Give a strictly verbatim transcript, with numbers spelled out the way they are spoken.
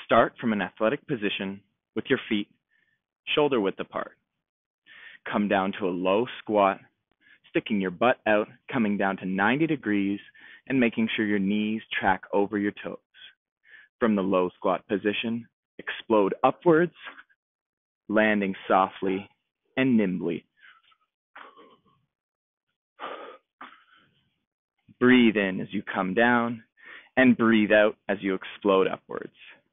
Start from an athletic position with your feet shoulder width apart. Come down to a low squat, sticking your butt out, coming down to ninety degrees, and making sure your knees track over your toes. From the low squat position, explode upwards, landing softly and nimbly. Breathe in as you come down, and breathe out as you explode upwards.